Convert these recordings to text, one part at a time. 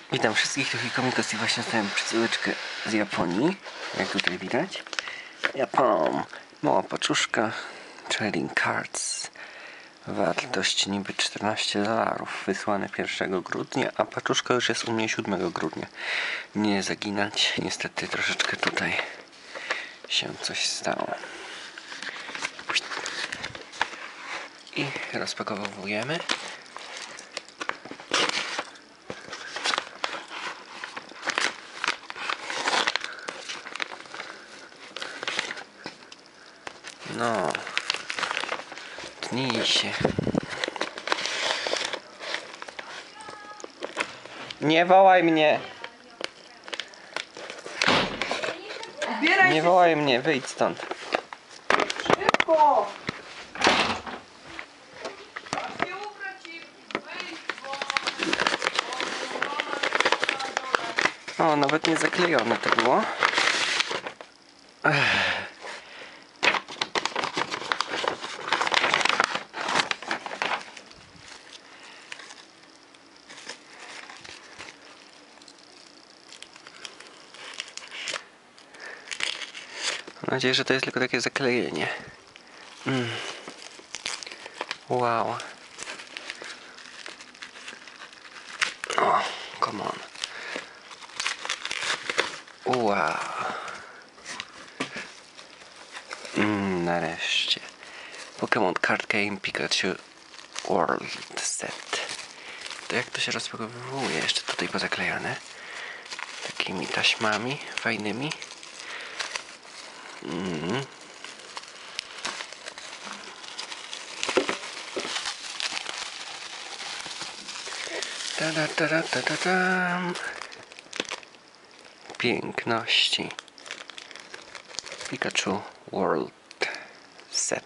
Witam wszystkich, to Hikomikos i właśnie dostałem przesyłeczkę z Japonii, jak tutaj widać. Japon, mała paczuszka, trading cards, wartość niby $14, wysłane 1 grudnia, a paczuszka już jest u mnie 7 grudnia. Nie zaginać, niestety troszeczkę tutaj się coś stało. I rozpakowujemy. No, tnij się. Nie wołaj mnie! Nie wołaj mnie, wyjdź stąd. Szybko! O, nawet nie zaklejone to było. Mam nadzieję, że to jest tylko takie zaklejenie. Wow. O, come on. Wow. Nareszcie. Pokémon Card Game Pikachu World Set. To jak to się rozpakowuje? Jeszcze tutaj pozaklejane. Takimi taśmami fajnymi. Ta-da-ta-da-ta-ta-tam. Piękności. Pikachu World Set.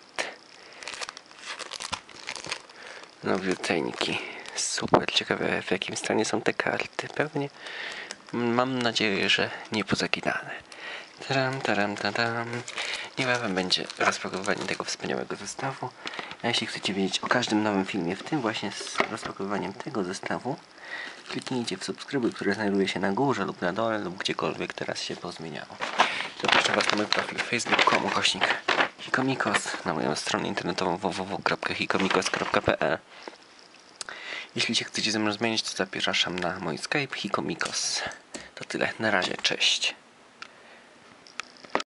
Nowiuteńki. Super ciekawe, w jakim stanie są te karty. Pewnie mam nadzieję, że nie pozaginane. Taram. Niebawem będzie rozpakowywanie tego wspaniałego zestawu. A jeśli chcecie wiedzieć o każdym nowym filmie, w tym właśnie z rozpakowywaniem tego zestawu, kliknijcie w subskrybuj, który znajduje się na górze lub na dole lub gdziekolwiek teraz się pozmieniało. Zapraszam Was na mój profil facebook.com/hikomikos, na moją stronę internetową www.hikomikos.pl. Jeśli się chcecie ze mną zmienić, to zapraszam na mój Skype Hikomikos. To tyle, na razie, cześć.